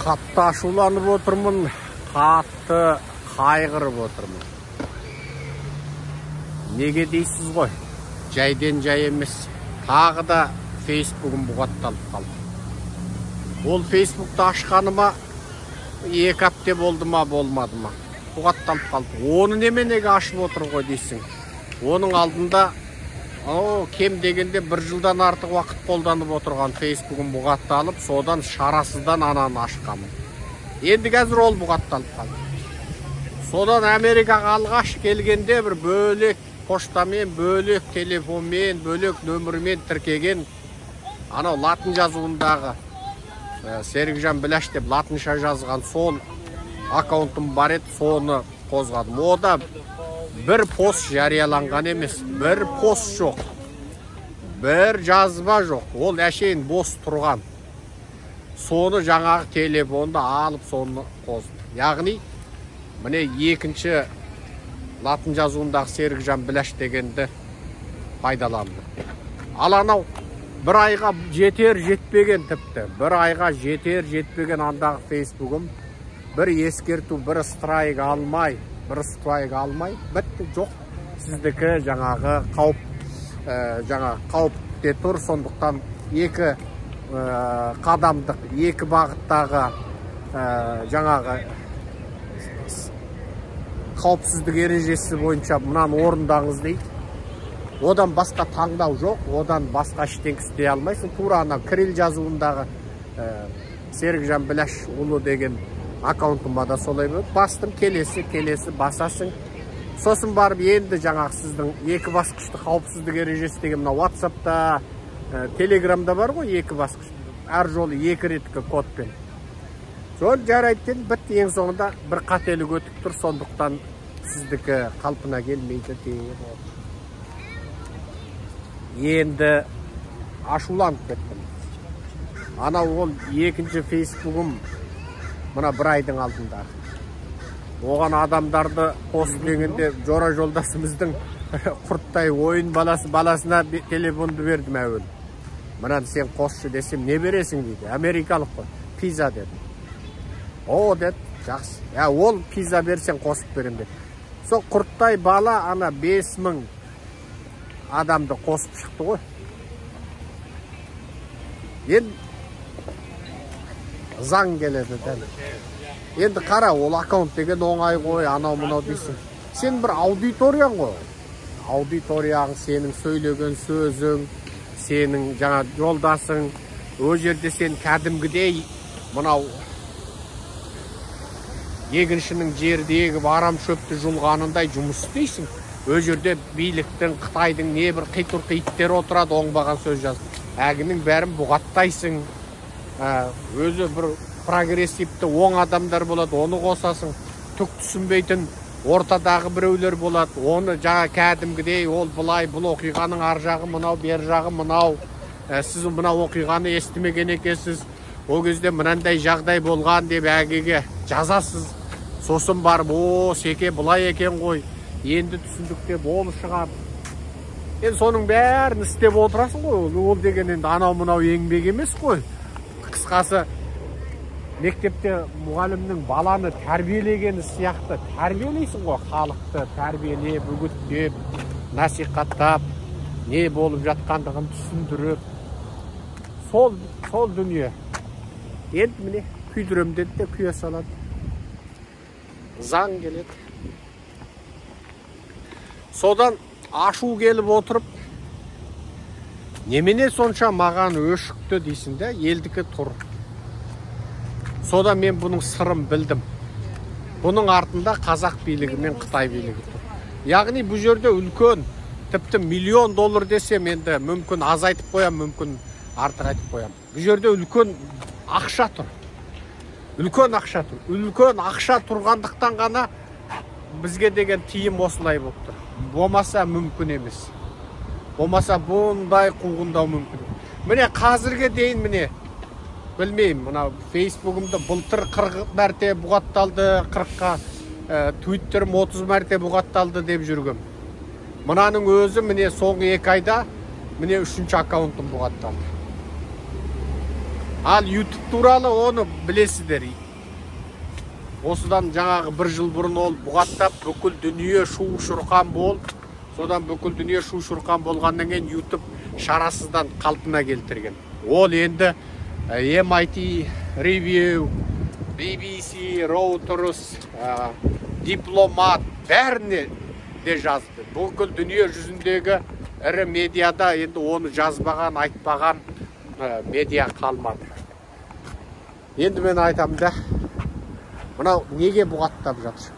Қатты ашуланып отырмын, қатты қайғырып отырмын. Неге дейсіз ғой? Жайден жай емес. Тағы да Фейсбугым бұғатталып қалды. Ол Фейсбукты ашқаныма 2 апта болды ма, болмады ма? Бұғатталып қалды. Оны неменеге ашып отыр ғой дейсің? Оның алдында кем дегенде 1 жылдан артық уақыт қолданып отырған Фейсбугым бұғатталып, содан шарасыздан ананы ашқамын. Енді қазір ол бұғатталып қалды. Содан Америкаға алғаш келгенде бір бөлек поштамен, бөлек телефонмен, бөлек нөмірмен тіркеген анау латын жазуындағы Серікжан Біләш деп латынша жазған сол аккаунтым бар еді, соны қозғадым. Ода бір пост жарияланған емес, бір пост жоқ, бір жазба жоқ, ол әшейін бос тұрған. Соны жаңағы телефонды алып соны қоздым. Яғни міне екінші латын жазуындағы Серікжан Біләш дегенді пайдаланды. Ал анау бір айға жетер-жетпеген, тіпті бір айға жетер-жетпеген андағы Фейсбугым бір ескерту, бір страйк алмай, бітті, жоқ. Сіздікі жаңағы қауіпте тұр, сондықтан 2 қадамдық, 2 бағыттағы жаңағы қауіпсіздік ережесі бойынша мұнан орындаңыз дейді. Одан басқа таңдау жоқ, одан басқа ештеңе істей алмайсың. Тура ана кирилл жазуындағы Серікжан Біләш ұлы деген аккаунтыма да солай болды. Бастым, келесі басасың. Сосын барып енді жаңағы сіздің 2 басқышты қауіпсіздік ережесі деген мына WhatsApp'та, Telegram'да бар ғой 2 басқыш. Әр жолы 2 реткі кодпен. Сол жарайтын бітті, ең соңында бір қателік өтіп тұр, сондықтан сіздікі қалпына келмейді деп. Енді ашуланып кеттім. Анау ол екінші Фейсбугым мына 1 айдың алдында. Оған адамдарды қосып дегенде жора жолдасымыздың құрттай ойын баласына телефонды бердім әуел. Мынаны сен қосшы десем, не бересің дейді. Америкалық қой, пиза деді. О, деді, жақсы. Ол пиза берсен қосып берем деді. Сол құрттай бала ана 5000 адамды қосып шықты ғой. Енді заң келеді дәл. Енді қара, ол аккаунт деген оңай ғой, анау-мынау дейсің. Сен бір аудиторияң ғой. Аудиторияң, сенің сөйлеген сөзің, сенің жаңа жолдасың, о жерде сен кәдімгідей мынау егіншінің жердегі арам шөпті жұлғанындай жұмыс істейсің. О жерде биліктің, Қытайдың не бір қитыр-қиттер отырады, оңбаған сөз жазып. Әгінің бәрін бұғаттайсың. Өзі бір прогрессивті оң адамдар болады, оны қосасың. Түк түсінбейтін ортадағы біреулер болады, оны жаңа кәдімгідей, ол бұлай, бұл оқиғаның ар жағы мынау, бер жағы мынау. Сіз мынау оқиғаны естімеген екенсіз. Ол кезде мынандай жағдай болған деп әгеге жазасыз. Сосын барып, секе бұлай екен ғой, енді түсіндік деп ол шығар. Енді соның бәрін істеп отырасың ғой. Ол деген енді анау-мынау еңбек емес қой. Қысқасы, мектепте мұғалімнің баланы тәрбиелегені сияқты тәрбиелейсің ғой. Халықты тәрбиелеп, үгіттеп, насихаттап, не болып жатқандығын түсіндіріп. Сол дүние. Енді міне күйдірем деді де күйе салады. Заң келеді. Содан ашу келіп отырып, немене сонша маған өшікті дейсің де, елдікі тұр. Содан мен бұның сырын білдім. Бұның артында қазақ билігі мен Қытай билігі тұр. Яғни бұл жерде үлкен, тіпті $1,000,000 десем енді мүмкін аз айтып қоям, мүмкін артық айтып қоям. Бұл жерде үлкен ақша тұр. Үлкен ақша тұр. Үлкен ақша тұрғандықтан ғана бізге деген тиым осылай болып тұр. Болмаса мүмкін емес. Болмаса бұндай қуғындау мүмкін. Міне қазірге дейін міне білмеймін, мына Фейсбугымды былтыр 40 мәрте бұғатталды, 40-қа, Твиттерім 30 мәрте бұғатталды деп жүргім. Мұнаның өзі міне соңғы 2 айда міне 3-ші аккаунтым бұғатталды. Ал YouTube туралы оны білесіздер. Осыдан жаңағы бір жыл бұрын ол бұғаттап бүкіл дүние шу-шұрқан болып, содан бүкіл дүние шу-шұрқан болғаннан кейін YouTube шарасыздан қалпына келтірген. Ол енді MIT Review, BBC, Reuters, Дипломат бәріне де жазды. Бүкіл дүние жүзіндегі ірі медиада енді оны жазбаған, айтпаған медиа қалмады. Енді мен айтамын да, мынау неге бұғаттап жатыр?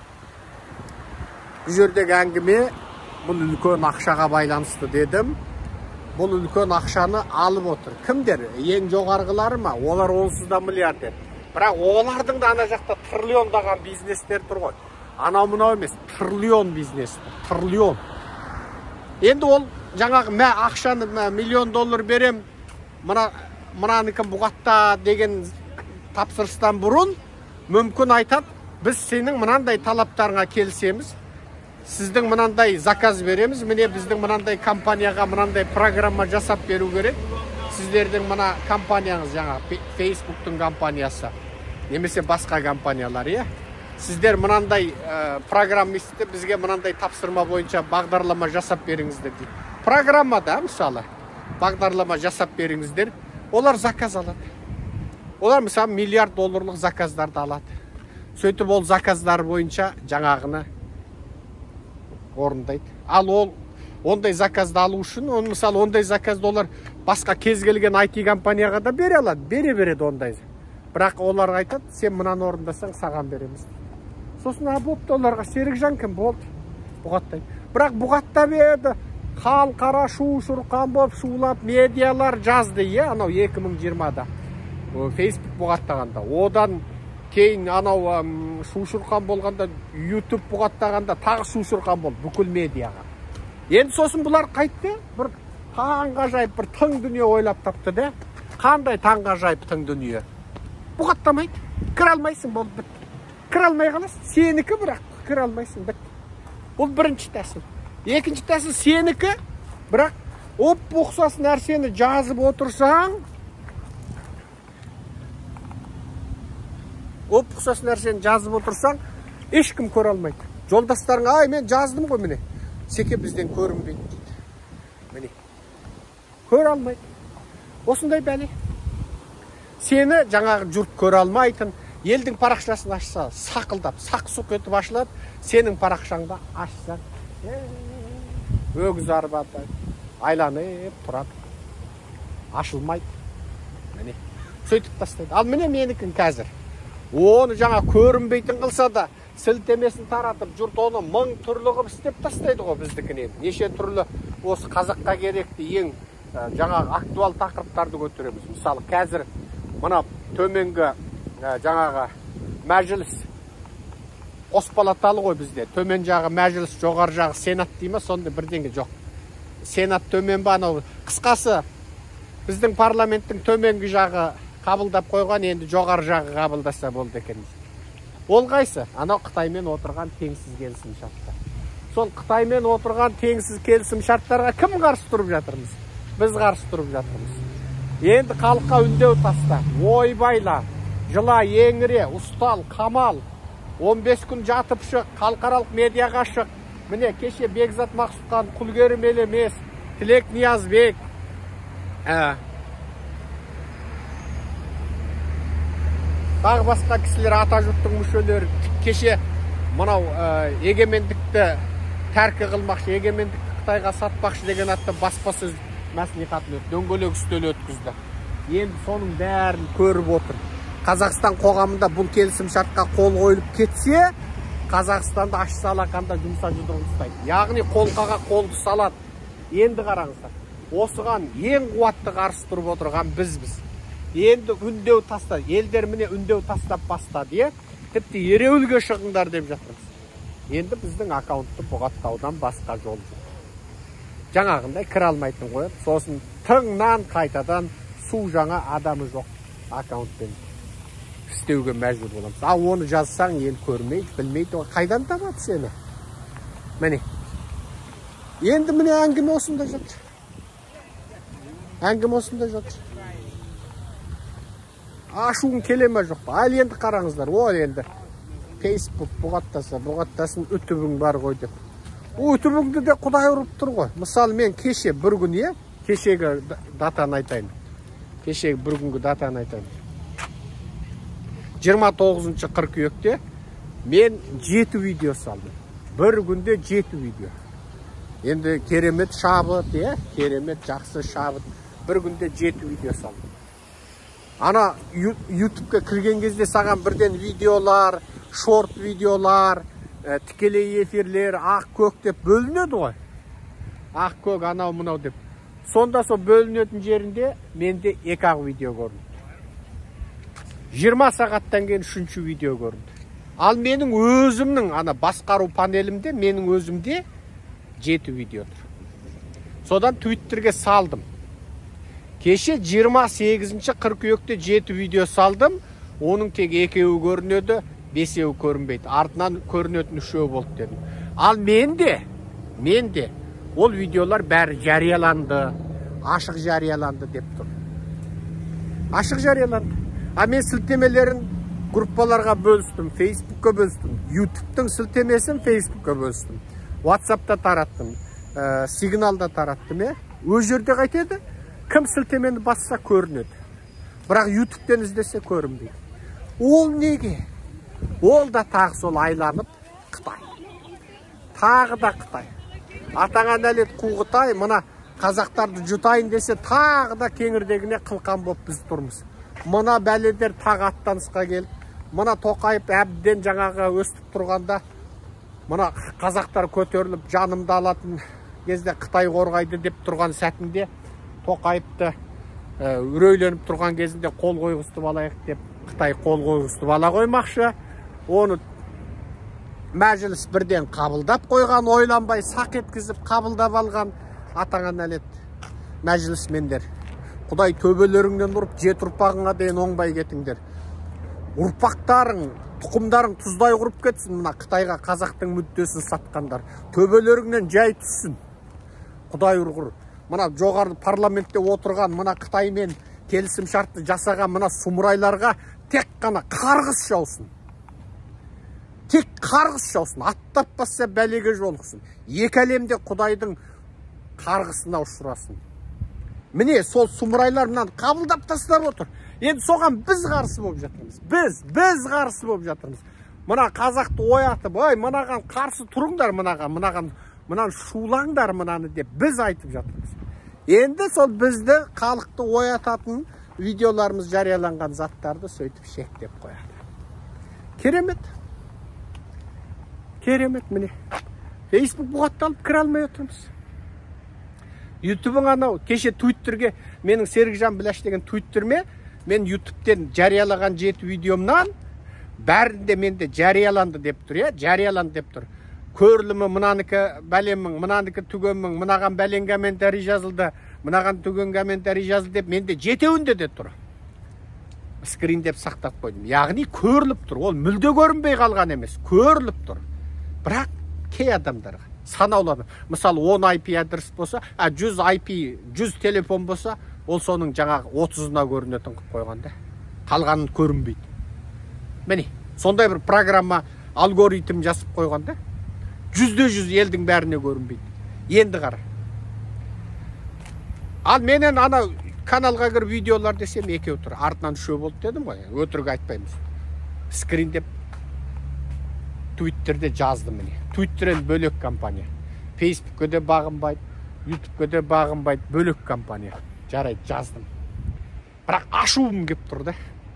Бұл жердегі әңгіме бұл үлкен ақшаға байланысты дедім. Бұл үлкен ақшаны алып отыр. Кімдер? Ең жоғарғылары ма? Олар онсыз да миллиардер. Бірақ олардың да ана жақта триллиондаған бизнестер тұр ғой. Анау мынау емес, триллион бизнес, триллион. Енді ол жаңағы ақшаны $1 миллион берем, мынанікі бұғатта деген тапсырыстан бұрын мүмкін айтады, біз сенің мынандай талаптарыңа келісеміз, сіздің мынандай заказ береміз, міне біздің мынандай компанияға мынандай программа жасап беру керек, сіздердің мына компанияңыз жаңа Facebook'тың компаниясы, немесе басқа компаниялар, сіздер мынандай программисті бізге мынандай тапсырма бойынша бағдарлама жасап беріңіздер дейді. Программада, мысалы, бағдарлама жасап беріңіздер, олар заказ алады. Олар мысалы $1 миллиард заказдарды алады. Сөйтіп ол заказдар бойынша жаңағыны орындайды. Ал ол ондай заказды алу үшін, мысалы ондай заказды олар басқа кез келген IT компанияға да бере алады, береді ондай. Бірақ олар айтады, сен мынаны орындасаң саған береміз. Сосын бопты оларға Серікжан кім болды? Бұғаттайды. Бірақ бұғаттап еді, халқара шу-шұрқан болып шулап медиалар жазды, анау 2020-да. Facebook бұғаттағанда. Одан кейін анау шу-шұрқан болғанда, YouTube бұғаттағанда тағы шу-шұрқан болды бүкіл медиаға. Енді сосын бұлар қайтты, бір таңғажайып бір тың дүние ойлап тапты да. Қандай таңғажайып тың дүние? Бұғаттамайды, кіре алмайсың, болды бітті. Кіре алмай қаласың, сенікі, бірақ кіре алмайсың, бітті. Бұл бірінші тәсіл. Екінші тәсіл сенікі, бірақ ұқсас нәрсені жазып отырсаң, ұқсас нәрсені жазып отырсаң, ешкім көре алмайды. Жолдастарың, ай, мен жаздым ғой міне. Секе бізден көрінбейді дейді. Міне. Көре алмайды. Осындай бәле. Сені жаңағы жұрт көре алмайтын, елдің парақшасын ашса, сақылдап, сақ-сұқ етіп ашылады, сенің парақшаңда ашсаң, өгіз арбада айланып тұрады. Ашылмайды. Міне. Сөйтіп тастайды. Ал міне менікін қазір. Оны жаңа көрінбейтін қылса да, сілтемесін таратып, жұрт оны 1000 түрлі қып істеп тастайды ғой біздікінен. Неше түрлі осы қазаққа керекті ең жаңағы актуал тақырыптарды көтереміз. Мысалы, қазір мына төменгі жаңағы мәжіліс қоспалаталы ғой бізде. Төмен жағы мәжіліс, жоғары жағы сенат дейме, сонда бірдеңе жоқ. Сенат төмен ба, анау қысқасы біздің парламенттің төменгі жағы қабылдап қойған, енді жоғары жағы қабылдаса болды екен. Ол қайсы? Анау Қытаймен отырған теңсіз келісім шарттар. Сол Қытаймен отырған теңсіз келісім шарттарға кім қарсы тұрып жатырмыз? Біз қарсы тұрып жатырмыз. Енді халыққа үндеу таста, ойбайла, жыла, еңіре, ұстал, қамал, 15 күн жатып шық, халықаралық медиаға шық. Міне кеше Бекзат Мақсұтхан, Құлгері Мелемес, Тілек Ниязбек, тағы басқа кісілер, ата жұрттың мүшелері кеше мынау егемендікті тәркі қылмақшы, егемендікті Қытайға сатпақшы деген атты баспасөз мәслихатын өтті, дөңгелек үстел өткізді. Енді соның бәрін көріп отыр. Қазақстан қоғамында бұл келісім шартқа қол қойылып кетсе, Қазақстанда аш салақанда жұмса жұдырын ұстайды. Яғни қолқаға қолды салады. Енді қараңыздар. Осыған ең қуатты қарсы тұрып отырған бізбіз. Енді үндеу тастады. Елдер міне үндеу тастап бастады. Тіпті ереуілге шығыңдар деп жатырмыз. Енді біздің аккаунтты бұғаттаудан басқа жол жоқ. Жаңағындай кіре алмайтын қойып, сосын тыңнан қайтадан су жаңа адамы жоқ аккаунтпен істеуге мәжбүр боламыз. Ал оны жазсаң ел көрмейді, білмейді, қайдан табады сені? Міне. Енді міне әңгіме осында жатыр. Әңгіме осында жатыр. ашуың келе ме жоқ па? Ал енді қараңыздар, ол енді Facebook бұғаттасын үтібің бар ғой деп. О, үтібіңді де Құдай ұрып тұр ғой. Мысалы мен кеше бір күн, кешегі датаны айтайын. Кешегі бір күнгі датаны айтайын. 29 қыркүйекте мен 7 видео салдым. Бір күнде 7 видео. Енді керемет шабыт, керемет жақсы шабыт. Бір күнде 7 видео салдым. Ана YouTube'ga кірген кезде саған бірден видеолар, шорт видеолар, тікелей эфирлер, ақ көк деп бөлінеді ғой. Ақ көк анау мынау деп. Сонда сол бөлінетін жерінде менде 2 видео көрінді. 20 сағаттан кейін 3 видео көрінді. Ал менің өзімнің ана басқару панелімде, менің өзімде 7 видео тұр. Содан Twitter'ге салдым. Кеше 28 қыркүйекте 7 видео салдым. Оның тек 2-еуі көрінеді, 5-еуі көрінбейді. Артынан көрінетін 3-еуі болды дедім. Ал менде ол видеолар бәрі жарияланды, ашық жарияланды деп тұр. Ашық жарияланды. А мен сілтемелерін группаларға бөлістім, Facebook'қа бөлістім. YouTube'тың сілтемесін Facebook'қа бөлістім. WhatsApp'та тараттым, сигналда тараттым. Өз жерде қайтеді? Кім сілтемені басса көрінеді. Бірақ YouTube'тен іздесе көрінбейді. Ол неге? Ол да тағы сол айланып Қытай. Тағы да Қытай. Атаңа нәлет қу Қытай, мына қазақтарды жұтайын десе тағы да кеңірдегіне қылқан болып біз тұрмыз. Мына бәледер тағы аттанысқа келіп, мына Тоқайып әбден жаңағы өстіп тұрғанда, мына қазақтар көтеріліп жанымды алатын кезде Қытай қорғайды деп тұрған сәтінде, Тоқайыпты үрейленіп тұрған кезінде қол қойғызтып алайық деп Қытай қол қойғызтып ала қоймақшы. Оны мәжіліс бірден қабылдап қойған, ойланбай сақ еткізіп қабылдап алған. Атаңа нәлет мәжілісмендер. Құдай төбелеріңнен ұрып, 7 ұрпағыңа дейін оңбай кетіңдер. Ұрпақтарың, тұқымдарың тұздай құрып кетсін, мына Қытайға қазақтың мүддесін сатқандар. Төбелеріңнен жай түссін. Құдай ұрғыр. Мына жоғары парламентте отырған, мына Қытаймен келісім шартты жасаған мына сұмырайларға тек қана қарғыс жаусын. Тек қарғыс жаусын. Аттап басса бәлеге жолықсын. Екі әлемде Құдайдың қарғысына ұшырасын. Міне сол сұмырайлар мынаны қабылдап тастап отыр. Енді соған біз қарсы болып жатырмыз. Біз қарсы болып жатырмыз. Мына қазақты оятып, ой, мынаған қарсы тұрыңдар, мынаны шулаңдар мынаны деп біз айтып жатырмыз. Енді сол бізді халықты оятатын видеоларымыз жарияланған заттарды сөйтіп шектеп қояды. Керемет. Керемет міне. Facebook бұғатталып кіре алмай отырмыз. YouTube'ың анау, кеше Twitter'ге менің Серікжан Біләш деген Twitter'ме мен YouTube'тен жариялаған 7 видеомнан бәрінде менде жарияланды деп тұр, жарияланды деп тұр. Көрілімі мұнаныкі бәлемің, мұнаныкі түгенмің, мұнаған бәлен комментарий жазылды, мұнаған түген комментарий жазылды деп менде 7-еуінде де тұр. Скрин деп сақтап қойдым. Яғни көріліп тұр. Ол мүлде көрінбей қалған емес, көріліп тұр. Бірақ кей адамдарға санаулы. Мысалы 10 IP адрес болса, 100 IP, 100 телефон болса, ол соның жаңағы 30-ына көрінетін қып қойғанда. Қалғанын көрінбейді. Міне, сондай бір программа алгоритм жасып қойғанда, 100% елдің бәріне көрінбейді. Енді қара. Ал менен ана каналға кір видеолар десем 2 тұр. Артынан 3 болды дедім ғой. Өтірік айтпаймыз. Скрин деп Twitter'де жаздым міне. Twitter'ен бөлек компания. Facebook'қа да бағынбайды, YouTube'қа да бағынбайды, бөлек компания. Жарайды, жаздым. Бірақ ашуым кеп тұрды.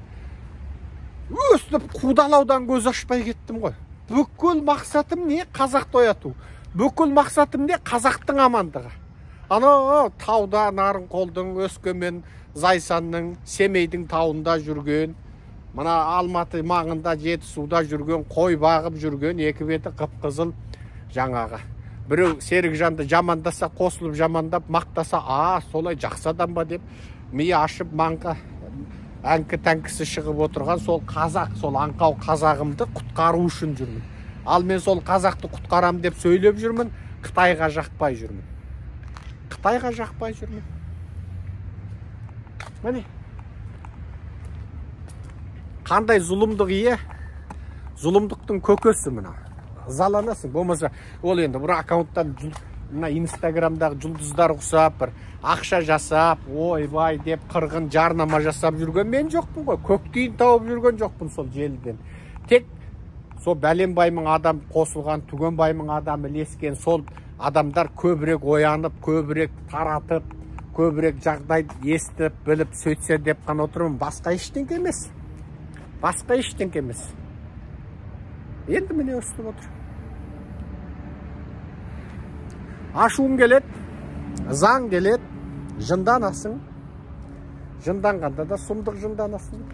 Өстіп қудалаудан көз ашпай кеттім ғой. Бүкіл мақсатым не? Қазақты ояту. Бүкіл мақсатым не? Қазақтың амандығы. Ана тауда Нарынқолдың, Өскемен, Зайсанның, Семейдің тауында жүрген, мына Алматы маңында Жетісуда жүрген, қой бағып жүрген, екі беті қып-қызыл жаңағы. Біреу Серікжанды жамандаса, қосылып жамандап, мақтаса, солай жақсы адам ба деп, миы ашып маңға әңкі тәңкісі шығып отырған сол қазақ, сол аңқау қазағымды құтқару үшін жүрмін. Ал мен сол қазақты құтқарам деп сөйлеп жүрмін, Қытайға жақпай жүрмін. Қытайға жақпай жүрмін. Міне. Қандай зұлымдық ие? Зұлымдықтың көкесі мына. Ызаланасың. Болмаса, ол енді бір аккаунттан мына инстаграмдағы жұлдыздар ұқсап, бір ақша жасап, ойбай деп қырғын жарнама жасап жүрген мен жоқпын ғой. Көктейін тауып жүрген жоқпын сол желіден. Тек сол бәленбаймың адам қосылған, түгенбаймың адам ілескен сол адамдар көбірек оянып, көбірек таратып, көбірек жағдайды естіп, біліп, сөйтсе деп қана отырмын. Басқа ештеңке емес. Басқа ештеңке емес. Енді міне өстіп отыр. Ашуың келет, заң келет, жынданасың. Жынданғанда да сұмдық жынданасың.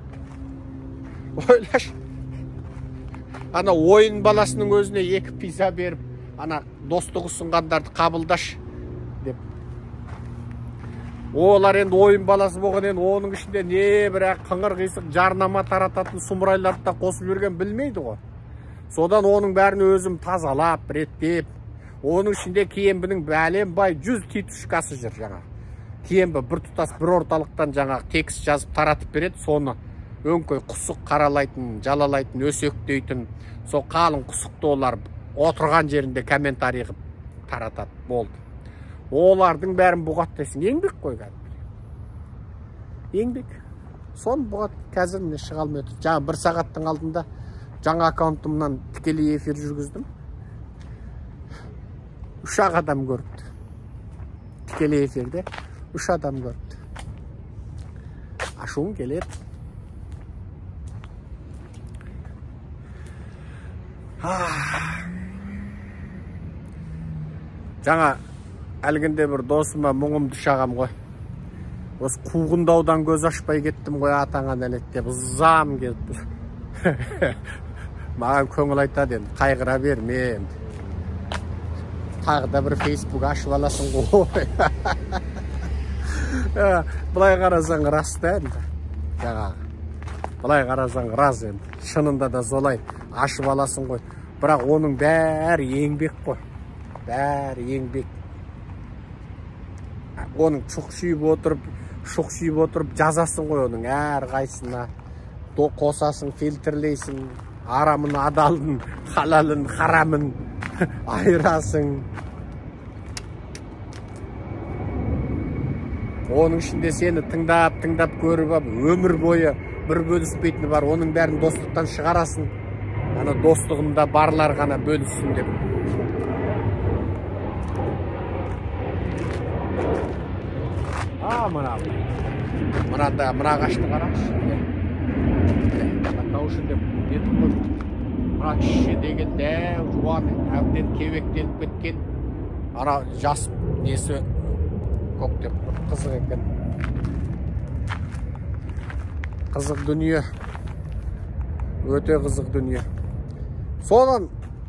Ойлаш. Ана ойын баласының өзіне 2 пиза беріп, ана достық ұсынғандарды қабылдаш деп. Олар енді ойын баласы болған, енді оның ішінде не бірақ қыңыр қисық жарнама тарататын сұмырайларды да қосып жүрген білмейді ғой. Содан оның бәрін өзім тазалап, реттеп, оның ішінде киембінің бәленбай 100 титушкасы жүр жаңа. Киембі бір тұтас бір орталықтан жаңа текст жазып таратып береді, соны өңкөй құсық қаралайтын, жалалайтын, өсектейтін, сол қалың құсықты олар отырған жерінде комментарий қылып таратады, болды. Олардың бәрін бұғат десің, еңбек қой кәдімгі. Еңбек. Сон бұғат қазір міне шыға алмай отыр. Жаңа 1 сағаттың алдында жаңа аккаунтымнан тікелей эфир жүргіздім. 3 адам көріпті. Тікелей эфирде 3 адам көріпті. Ашуың келеді. Жаңа әлгінде бір досыма мұңымды шағам ғой. Осы қуғындаудан көз ашпай кеттім ғой атаңа нәлет деп ызам келді. Маған көңіл айтады енді, қайғыра бермем. Тағы да бір Facebook ашып аласың ғой. Бұлай қарасаң рас та енді. Жаңағы. Бұлай қарасаң рас енді. Шынында да солай ашып аласың ғой. Бірақ оның бәрі еңбек қой. Бәрі еңбек. Оның шұқшиып отырып жазасың ғой оның әр қайсына. Қосасың, фильтрлейсің, арамын, адалын, халалын, харамын айырасың. Оның ішінде сені тыңдап көріп, өмір бойы бір бөліспейтіні бар. Оның бәрін достықтан шығарасың. Ана достығында барлар ғана бөліссін деп. Мына ағашты қараңызшы. Таушын деп нетіп қой. Мына ішше деген дәу жуан әбден кебектеліп кеткен. Ана жас несі көктеп қызық екен. Қызық дүние. Өте қызық дүние. Содан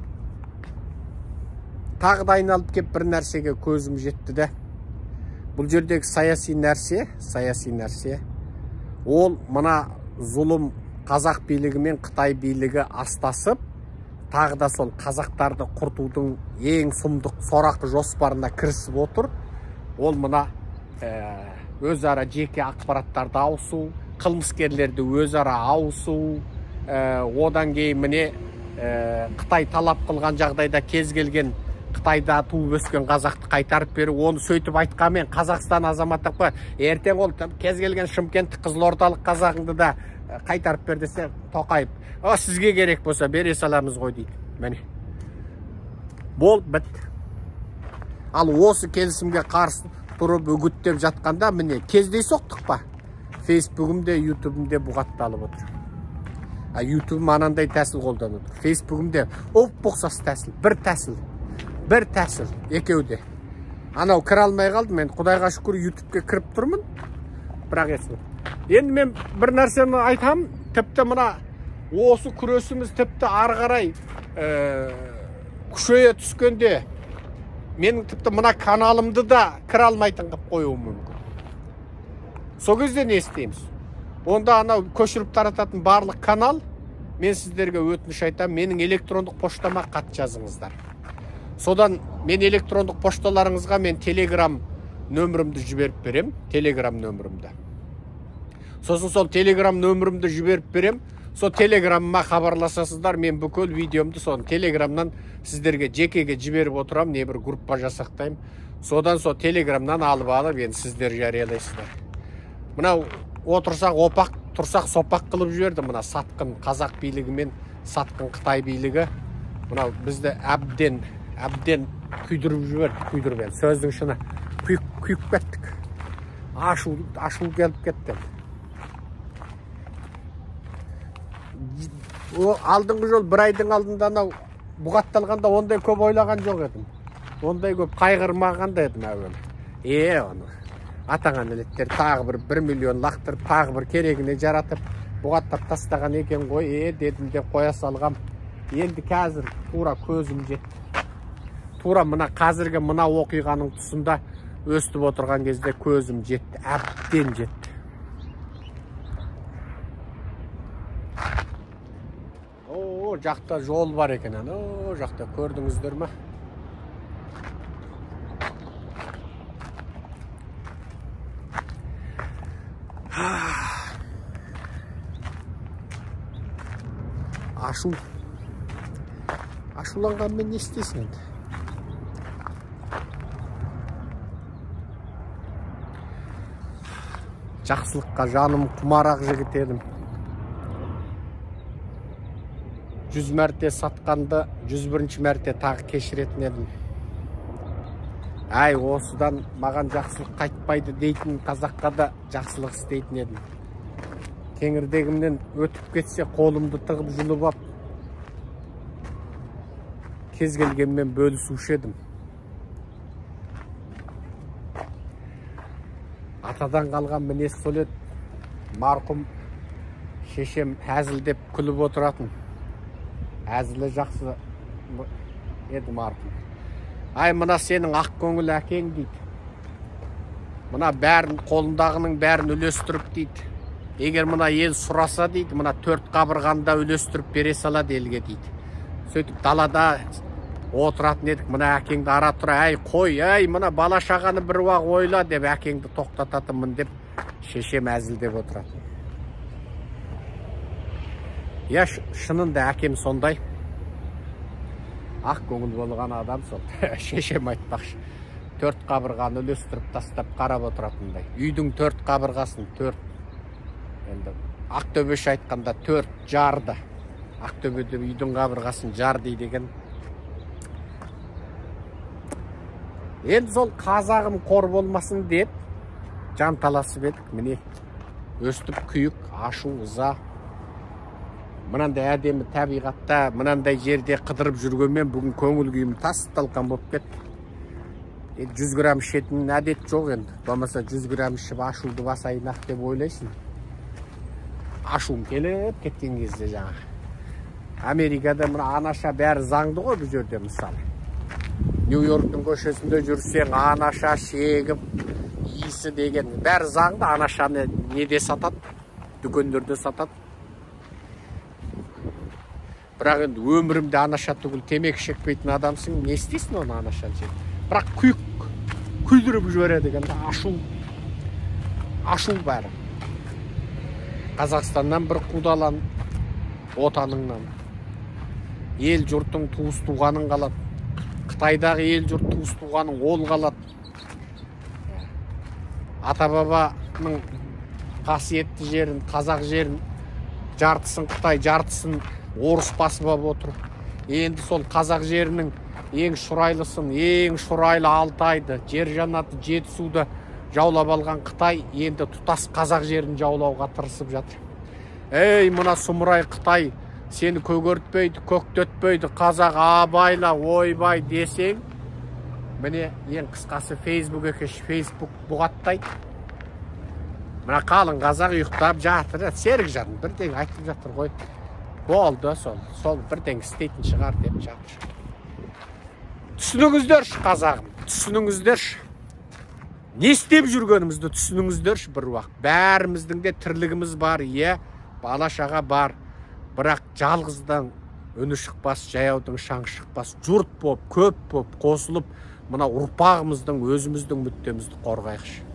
тағы да айналып кеп бір нәрсеге көзім жетті де. Бұл жердегі саяси нәрсе, ол мына зұлым қазақ билігі мен Қытай билігі астасып, тағы да сол қазақтарды құртудың ең сұмдық сорақы жоспарына кірісіп отыр. Ол мына өзара жеке ақпараттарды ауысу, қылмыскерлерді өзара ауысу, одан кейін міне Қытай талап қылған жағдайда кез келген Қытайда туып өскен қазақты қайтарып беру, оны сөйтіп айтқанмен Қазақстан азаматтық па, ертең ол кез келген Шымкенттік қызылордалық қазағыңды да қайтарып бер десе, Тоқаев, сізге керек болса бере саламыз ғой дейді. Міне. Бол біт. Ал осы келісімге қарсы тұрып үгіттеп жатқанда міне кездей соқтық па? Фейсбугімде, ютубымде бұғатталып отыр. Ютубым анандай тәсіл қолданып отыр. Фейсбугімде ұқсас тәсіл, бір тәсіл, екеуде. Анау кіре алмай қалды, мен Құдайға шүкір ютубке кіріп тұрмын. Бірақ есім. Енді мен бір нәрсені айтам, тіпті мына осы күресіміз тіпті ары қарай күшейе түскенде, менің тіпті мына каналымды да кіре алмайтын қып қоюым мүмкін. Сол кезде не істейміз? Онда анау көшіріп тарататын барлық канал, мен сіздерге өтініш айтам, менің электрондық поштама хат жазыңыздар. Содан мен электрондық пошталарыңызға мен телеграм нөмірімді жіберіп берем, телеграм нөмірімді. Сосын сол телеграм нөмірімді жіберіп берем. Сол телеграмыма хабарласасыздар, мен бүкіл видеомды соны телеграмнан сіздерге жекеге жіберіп отырам, не бір группа жасақтайым. Содан сол телеграмнан алып енді сіздер жариялайсыздар. Мынау отырсақ опақ, тұрсақ сопақ қылып жіберді. Мына сатқын қазақ билігі мен сатқын Қытай билігі. Мынау бізді әбден күйдіріп жіберді. Сөздің шыны күйіп кеттік. Ашу келіп кетті. Алдыңғы жол бір айдың алдында бұғатталғанда ондай көп ойлаған жоқ едім. Ондай көп қайғырмаған да едім әуелі. Оны атаған әлеттер тағы бір 1 миллион лақтырып, тағы бір керегіне жаратып, бұғаттап тастаған екен ғой, дедім де қоя салғам. Енді қазір тура көзім жетті. Тура мына қазіргі мына оқиғаның тұсында өстіп отырған кезде көзім жетті, әбден жетті. Жақта жол бар екен, жақта көрдіңіздер ме? Ашуланған мен не істесін енді? Жақсылыққа жаным құмарақ жігіт едім. 100 мәрте сатқанды 101 мәрте тағы кешіретін едім. Осыдан маған жақсылық қайтпайды дейтін қазаққа да жақсылық істейтін едім. Кеңірдегімнен өтіп кетсе қолымды тығып жұлып ап, кез келгенмен бөлісуші едім. Атадан қалған мінез сол еді. Марқұм шешем әзілдеп күліп отыратын. Әзілі жақсы еді марқұм. Мына сенің ақ көңіл әкең дейді. Мына бәрін, қолындағының бәрін үлестіріп дейді. Егер мына ел сұраса дейді, мына 4 қабырғанда үлестіріп бере салады елге дейді. Сөйтіп далада отыратын едік, мына әкеңді ара тұра, қой, мына бала шағаны бір уақ ойла деп әкеңді тоқтататынмын деп шешем әзілдеп отыратын. Шынында әкем сондай. Ақ көңіл болған адам сол. Шешем айтпақшы. 4 қабырғаны үлестіріп тастап қарап отыратындай. Үйдің 4 қабырғасын 4. Енді Ақтөбеш айтқанда 4 жарды. Ақтөбеде үйдің қабырғасын жар дейді екен. Енді сол қазағым қор болмасын деп жанталасып едік. Міне өстіп күйік, ашу, ыза. Мынандай әдемі табиғатта, мынандай жерде қыдырып жүргенмен бүгін көңіл күйім тас-талқан болып кетті. 100 грамм ішетін әдет жоқ енді. Болмаса 100 грамм ішіп ашуды басайын-ақ деп ойлайсың. Ашуым келіп кеткен кезде жаңағы. Америкада мына анаша бәрі заңды ғой бұл жерде мысалы. Нью-Йорктың көшесінде жүрсең, анаша шегіп, иісі деген бәрі заңды. Анашаны неде сатады? Дүкендерде сатады. Бірақ енді өмірімде анаша түгіл темекі шекпейтін адамсың, не істейсің оны анаша жеп? Бірақ күйдіріп жібереді деген, ашу бәрі. Қазақстаннан бір қудалан, отаныңнан. Ел жұрттың туыс туғаның қалады. Қытайдағы ел жұрт туыс туғаның ол қалады. Ата-бабаның қасиетті жерін, қазақ жерін, жартысын Қытай, жартысын орыс басып отыр. Енді сол қазақ жерінің ең шұрайлысын, ең шұрайлы Алтайды, жер жаннаты, Жетісуды жаулап алған Қытай енді тұтас қазақ жерін жаулауға тырысып жатыр. Мына сұмырай Қытай сені көгертпейді, көктетпейді, қазақ абайла, ойбай десең, міне ең қысқасы Facebook екеш, Facebook бұғаттайды. Мына қалың қазақ ұйықтап жатыр, серік жадын бірден айтып жатыр ғой. Болды, сол бірден істейтін шығар деп жатыр. Түсініңіздерші қазағым, түсініңіздерші. Не істеп жүргенімізді түсініңіздерші бір уақыт. Бәріміздің де тірлігіміз бар, бала шаға бар. Бірақ жалғыздан үні шықпас, жаяудың шаң шықпас, жұрт боп, көп боп, қосылып, мына ұрпағымыздың, өзіміздің мүддемізді қорғайықшы.